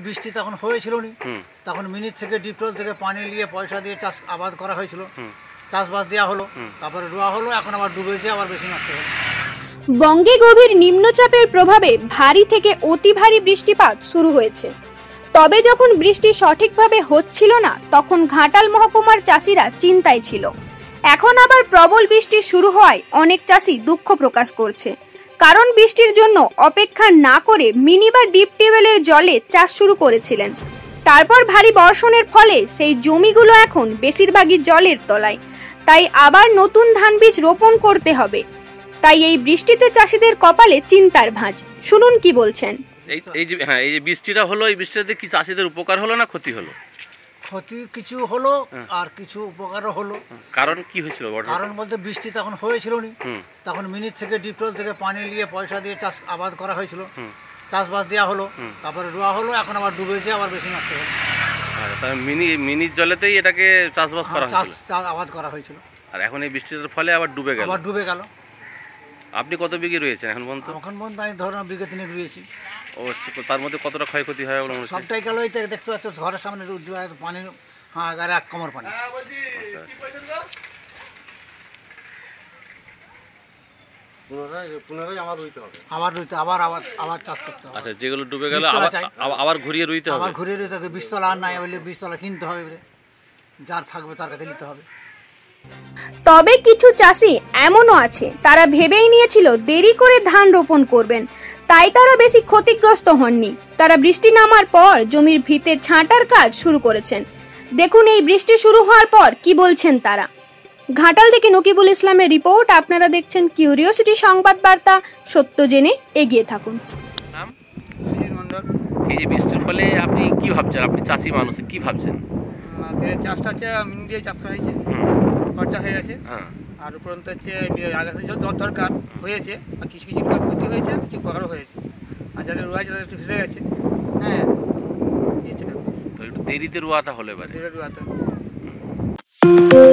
বৃষ্টি তখন হয়েছিল নি, তখন মিনিট থেকে ডিপটল থেকে পানি নিয়ে পয়সা দিয়ে চাষ আবাদ করা হয়েছিল, চাষবাস দেওয়া হলো, তারপরে রোয়া হলো, এখন আবার ডুবেছে, আবার বেশি নষ্ট হলো। বঙ্গে গভীর নিম্নচাপের প্রভাবে ভারী থেকে অতি ভারী বৃষ্টিপাত শুরু হয়েছে। তবে যখন বৃষ্টি সঠিকভাবে হচ্ছিল না তখন ঘাটাল মহকুমার চাষিরা চিন্তায় ছিল। এখন আবার প্রবল বৃষ্টি শুরু হওয়ায় অনেক চাষি দুঃখ প্রকাশ করছে, কারণ বৃষ্টির জন্য অপেক্ষা না করে মিনি বা ডিপ টিউবওয়েলের জলে চাষ শুরু করেছিলেন। তারপর ভারী বর্ষণের ফলে সেই জমিগুলো এখন বেশিরভাগই জলের তলায়, তাই আবার নতুন ধান বীজ রোপণ করতে হবে। তাই এই বৃষ্টিতে চাষিদের কপালে চিন্তার ভাঁজ। শুনুন কি বলছেন। এই যে বৃষ্টিটা হলো, এই বৃষ্টিতে কি চাষিদের উপকার হলো না ক্ষতি হলো? ক্ষতি কিছু হলো আর কিছু উপকারও হলো। কারণ কি হয়েছিল? কারণ বলতে বৃষ্টি তখন হয়েছিল নি, তখন মিনিট থেকে ডিপটল থেকে পানি নিয়ে পয়সা দিয়ে চাষ আবাদ করা হয়েছিল, চাষবাস দেওয়া হলো, তারপরে রোয়া হলো, এখন আবার ডুবেছে, আবার বেশি নষ্ট হলো। মিনিট জলেতেই এটাকে চাষবাস করা হয়েছিল, আবাদ করা হয়েছিল। আর এখন এই বৃষ্টির ফলে আবার ডুবে গেল। আপনি কত বিঘে রয়েছেন এখন পর্যন্ত? এখন পর্যন্ত আমি ধরুন বিঘে 3 রয়েছি। ও, তার মধ্যে কতটা ক্ষয়ক্ষতি হয়? সবটাই গেল, এই দেখতে পাচ্ছ ঘরের সামনে পানি, হ্যাঁ, গাড়ি 1 কোমর পানি। পুনরায় আবার চাষ করতে হবে। আচ্ছা, যেগুলো ডুবে গেল আবার ঘুরিয়ে রুইতে হবে। আবার ঘুরিয়ে রুইতে হবে। বীজতলা আর নাই বলে বীজতলা কিনতে হবে, যার থাকবে তার কাছে নিতে হবে। তবে কিছু চাষি এমনও আছে, তারা ভেবেই নিয়েছিল দেরি করে ধান রোপণ করবেন, তাই তারা বেশি ক্ষতিগ্রস্ত হননি। তারা বৃষ্টি নামার পর জমির ভিতে ছাঁটার কাজ শুরু করেছেন। দেখুন এই বৃষ্টি শুরু হওয়ার পর কি বলছেন তারা। ঘাটাল থেকে নকিবুল ইসলামের রিপোর্ট। আপনারা দেখছেন কিউরিওসিটি সংবাদ বার্তা, সত্য জেনে এগিয়ে থাকুন। এই যে বৃষ্টির ফলে আপনি কি ভাবছেন? আপনি চাষি মানুষ, কি ভাবছেন? চাষটা হচ্ছে মিনি দিয়ে চাষ করা হয়েছে, খরচা হয়ে গেছে, আর উপরন্ত হচ্ছে জল দরকার হয়েছে, আর কিছু কিছু ক্ষতি হয়েছে, কিছু উপকারও হয়েছে, আর যাদের রোয়া আছে তাদের একটু ভেসে গেছে। হ্যাঁ, তো একটু দেরিতে রোয়াটা হলে রোয়াটা